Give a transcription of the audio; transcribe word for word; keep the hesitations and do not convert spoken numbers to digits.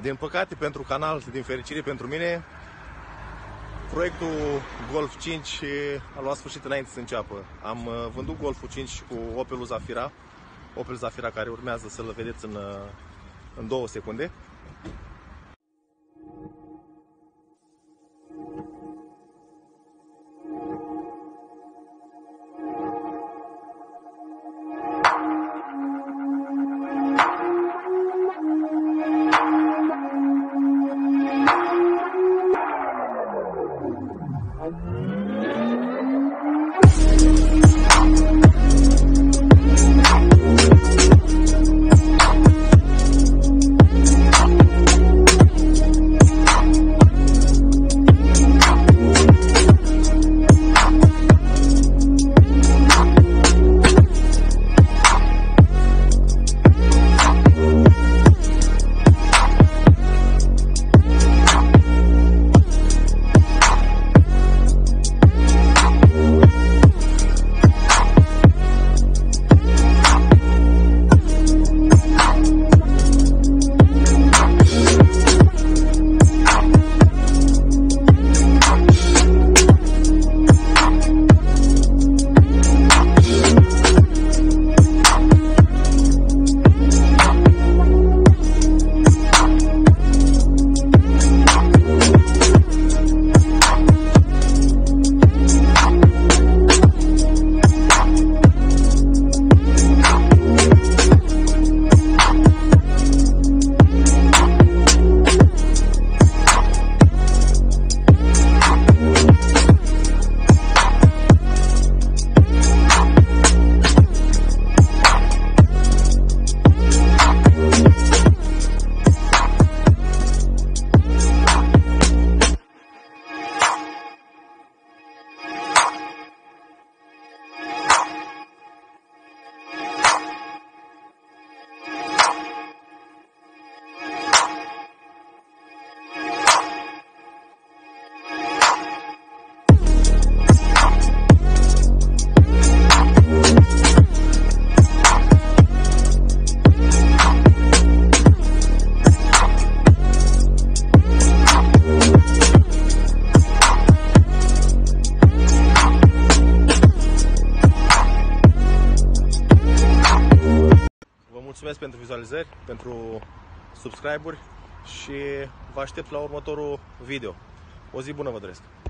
Din păcate pentru canal, din fericire pentru mine, proiectul Golf cinci a luat sfârșit înainte să înceapă. Am vândut Golful cinci cu OPELul Zafira, OPEL Zafira care urmează să-l vedeți în, în două secunde. Mulțumesc pentru vizualizări, pentru subscribe-uri și vă aștept la următorul video. O zi bună vă doresc!